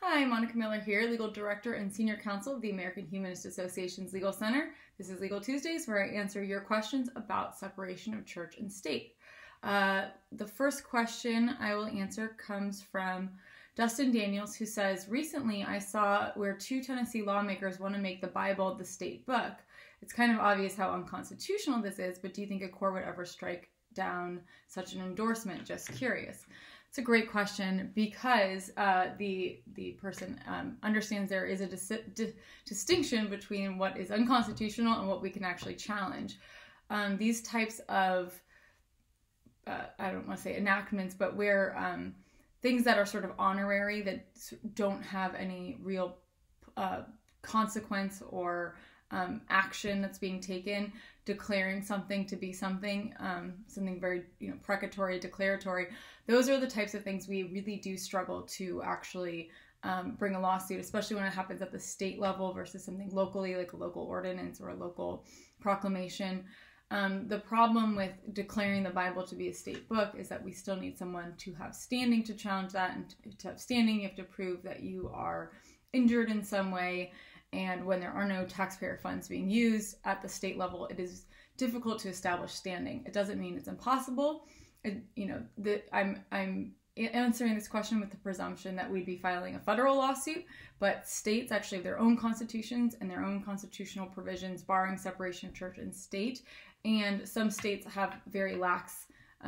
Hi, Monica Miller here, Legal Director and Senior Counsel of the American Humanist Association's Legal Center. This is Legal Tuesdays, where I answer your questions about separation of church and state. The first question I will answer comes from Dustin Daniels, who says, recently I saw where two Tennessee lawmakers want to make the Bible the state book. It's kind of obvious how unconstitutional this is, but do you think a court would ever strike down such an endorsement? Just curious. It's a great question because the person understands there is a distinction between what is unconstitutional and what we can actually challenge. These types of, I don't want to say enactments, but where things that are sort of honorary that don't have any real consequence or action that's being taken, declaring something to be something, something very precatory, declaratory. Those are the types of things we really do struggle to actually bring a lawsuit, especially when it happens at the state level versus something locally, like a local ordinance or a local proclamation. The problem with declaring the Bible to be a state book is that we still need someone to have standing to challenge that, and to have standing, you have to prove that you are injured in some way. And when there are no taxpayer funds being used at the state level, it is difficult to establish standing. It doesn't mean it's impossible. I'm answering this question with the presumption that we'd be filing a federal lawsuit, but states actually have their own constitutions and their own constitutional provisions barring separation of church and state. And some states have very lax,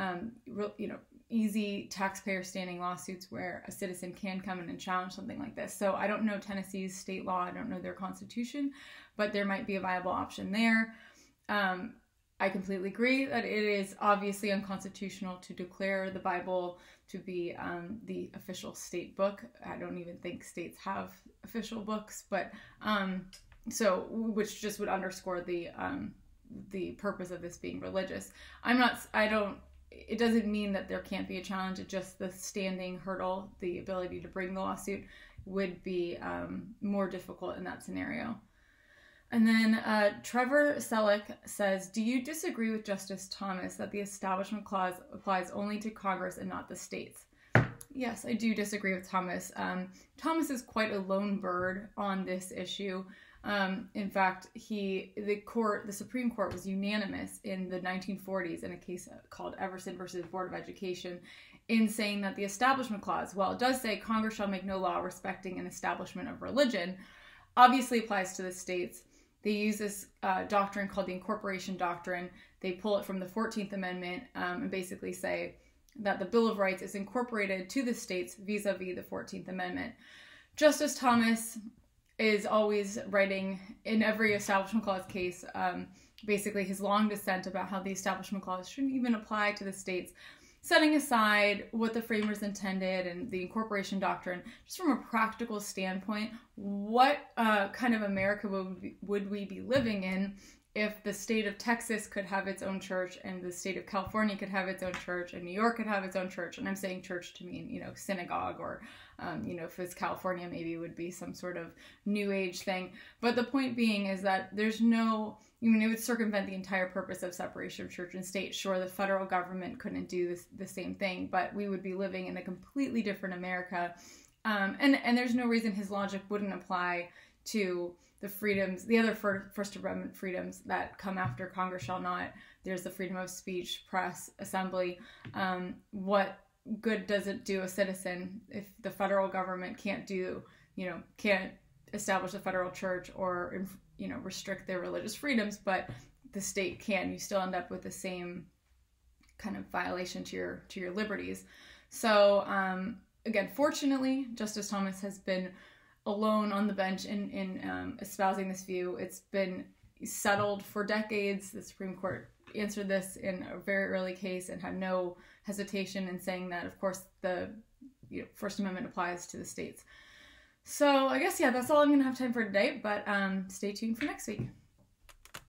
easy taxpayer standing lawsuits where a citizen can come in and challenge something like this. So I don't know Tennessee's state law, I don't know their constitution, but there might be a viable option there. I completely agree that it is obviously unconstitutional to declare the Bible to be the official state book. I don't even think states have official books, but which just would underscore the purpose of this being religious. It doesn't mean that there can't be a challenge. It's just the standing hurdle, the ability to bring the lawsuit would be more difficult in that scenario. And then Trevor Selleck says, do you disagree with Justice Thomas that the Establishment Clause applies only to Congress and not the states? Yes, I do disagree with Thomas. Thomas is quite a lone bird on this issue. In fact, the Supreme Court was unanimous in the 1940s in a case called Everson versus Board of Education in saying that the Establishment Clause, while it does say Congress shall make no law respecting an establishment of religion, obviously applies to the states. They use this doctrine called the Incorporation Doctrine. They pull it from the 14th Amendment and basically say that the Bill of Rights is incorporated to the states vis-a-vis the 14th Amendment. Justice Thomas is always writing in every Establishment Clause case, basically his long dissent about how the Establishment Clause shouldn't even apply to the states, setting aside what the framers intended and the Incorporation Doctrine. Just from a practical standpoint, what kind of America would we be living in if the state of Texas could have its own church and the state of California could have its own church and New York could have its own church? And I'm saying church to mean, synagogue, or, if it's California, maybe it would be some sort of new age thing. But the point being is that there's no, it would circumvent the entire purpose of separation of church and state. Sure, the federal government couldn't do the same thing, but we would be living in a completely different America. And there's no reason his logic wouldn't apply to the freedoms, the other First Amendment freedoms that come after Congress shall not. There's the freedom of speech, press, assembly. What good does it do a citizen if the federal government can't establish a federal church or, restrict their religious freedoms, but the state can? You still end up with the same kind of violation to your liberties. So, again, fortunately, Justice Thomas has been alone on the bench in espousing this view. It's been settled for decades. The Supreme Court answered this in a very early case and had no hesitation in saying that, of course, the First Amendment applies to the states. So I guess, that's all I'm going to have time for today, but stay tuned for next week.